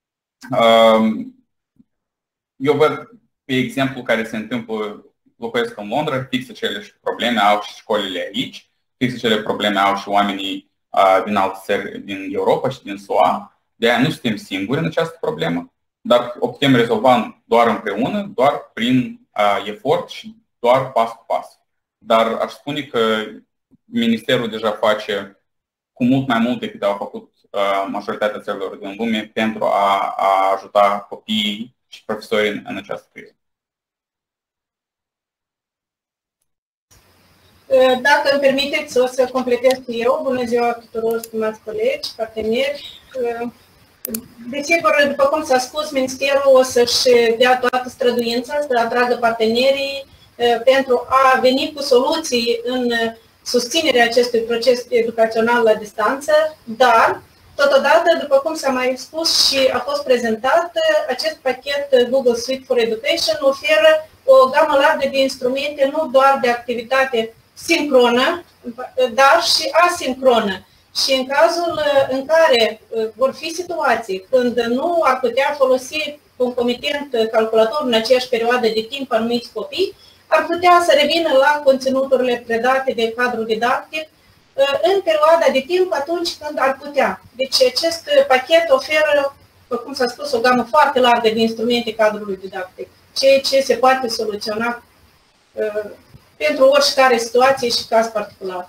Eu văd pe exemplu care se întâmplă, locuiesc în Londra, fix acele probleme au și școlile aici, fix acele probleme au și oamenii din alte țări din Europa și din SUA. De aia nu suntem singuri în această problemă, dar o putem rezolva doar împreună, doar prin efort și doar pas cu pas. Dar aș spune că Ministerul deja face cu mult mai mult decât au făcut majoritatea țărilor din lume pentru a ajuta copiii și profesorii în această criză. Dacă îmi permiteți, o să completez și eu. Bună ziua tuturor, stimați colegi, parteneri. Desigur, după cum s-a spus, Ministerul o să-și dea toată străduința să atragă partenerii pentru a veni cu soluții în susținerea acestui proces educațional la distanță, dar, totodată, după cum s-a mai spus și a fost prezentat, acest pachet Google Suite for Education oferă o gamă largă de instrumente, nu doar de activitate sincronă, dar și asincronă. Și în cazul în care vor fi situații când nu ar putea folosi concomitent calculatorul în aceeași perioadă de timp anumiți copii, ar putea să revină la conținuturile predate de cadrul didactic în perioada de timp atunci când ar putea. Deci acest pachet oferă, după cum s-a spus, o gamă foarte largă de instrumente cadrului didactic, ceea ce se poate soluționa pentru oricare situație și caz particular.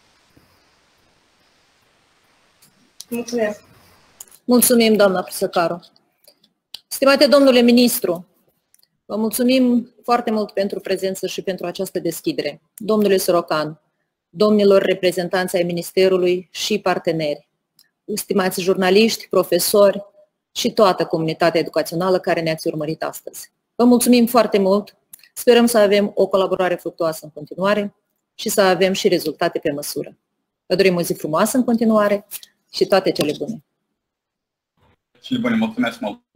Mulțumesc! Mulțumim, doamna Prisăcaru. Stimate domnule ministru, vă mulțumim foarte mult pentru prezență și pentru această deschidere. Domnule Sorocan, domnilor reprezentanți ai Ministerului și parteneri, stimați jurnaliști, profesori și toată comunitatea educațională care ne-ați urmărit astăzi. Vă mulțumim foarte mult, sperăm să avem o colaborare fructuoasă în continuare și să avem și rezultate pe măsură. Vă dorim o zi frumoasă în continuare și toate cele bune. Cele bune, mulțumesc mult!